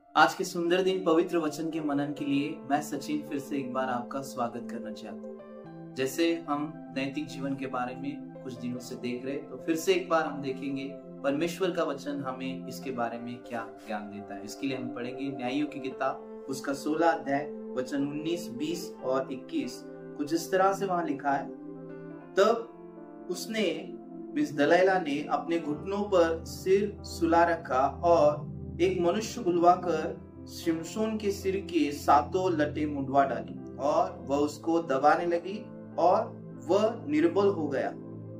आज के सुंदर दिन पवित्र वचन के मनन के लिए मैं सचिन फिर से एक बार आपका स्वागत करना चाहता हूँ। जैसे हम नैतिक जीवन के बारे में कुछ दिनों से देख रहे, तो फिर से एक बार हम देखेंगे परमेश्वर का वचन हमें इसके बारे में क्या ज्ञान देता है। इसके लिए हम पढ़ेंगे न्यायों की किताब उसका 16 अध्याय वचन 19, 20 और 21। कुछ इस तरह से वहां लिखा है, तब उसने मिस दलाइला ने अपने घुटनों पर सिर सुला रखा और एक मनुष्य बुलवाकर शिमशोन के सिर के सातों लटे मुंडवा डाली और वह उसको दबाने लगी और वह निर्बल हो गया।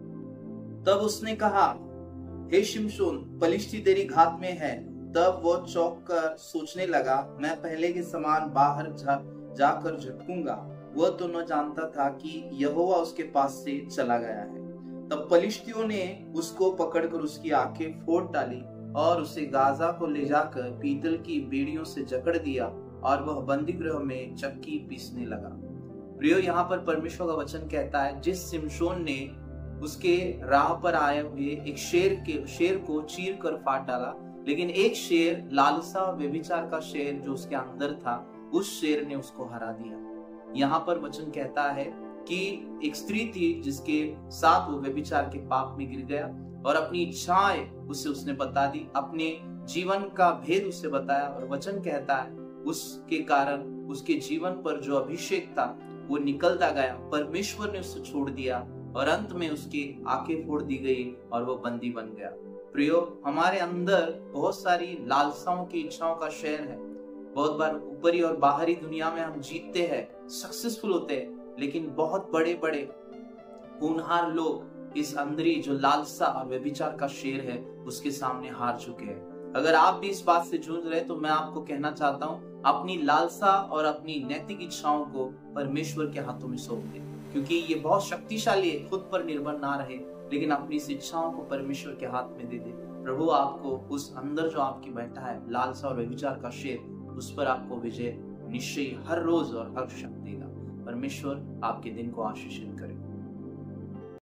तब उसने कहा, हे शिमशोन, पलिश्ती तेरी घात में है। तब वह चौंक कर सोचने लगा, मैं पहले के समान बाहर जाकर झटकूंगा। वह तो न जानता था कि यहोवा उसके पास से चला गया है। तब पलिश्तियों ने उसको पकड़कर उसकी आंखें फोड़ डाली और उसे गाजा को ले जाकर पीतल की बेड़ियों से जकड़ दिया और वह बंदी गृह में चक्की पीसने लगा। प्रियो, यहाँ पर परमेश्वर का वचन कहता है, जिस शिमशोन ने उसके राह पर आए हुए एक शेर को चीर कर फाड़ डाला, लेकिन एक शेर, लालसा और व्यभिचार का शेर जो उसके अंदर था, उस शेर ने उसको हरा दिया। यहाँ पर वचन कहता है कि एक स्त्री थी जिसके साथ वो व्यभिचार के पाप में गिर गया और अपनी इच्छाएं उसने बता दी, अपने जीवन का भेद उसे बताया, और वचन कहता है उसके कारण उसके जीवन पर जो अभिषेक था वो निकलता गया। परमेश्वर ने उसे छोड़ दिया और अंत में उसकी आंखें फोड़ दी गई और वो बंदी बन गया। प्रियो, हमारे अंदर बहुत सारी लालसाओं की इच्छाओं का शहर है। बहुत बार ऊपरी और बाहरी दुनिया में हम जीतते हैं, सक्सेसफुल होते हैं, लेकिन बहुत बड़े बड़े होनहार लोग इस अंदरी जो लालसा और व्यभिचार का शेर है उसके सामने हार चुके हैं। अगर आप भी इस बात से जूझ रहे तो मैं आपको कहना चाहता हूँ, अपनी लालसा और अपनी नैतिक इच्छाओं को परमेश्वर के हाथों में सौंप दे, क्योंकि ये बहुत शक्तिशाली है। खुद पर निर्भर ना रहे, लेकिन अपनी इस इच्छाओं को परमेश्वर के हाथ में दे दे। प्रभु आपको उस अंदर जो आपकी बैठा है लालसा और व्यभिचार का शेर, उस पर आपको विजय निश्चय हर रोज और हर क्षण देगा। परमेश्वर आपके दिन को आशीषित करे।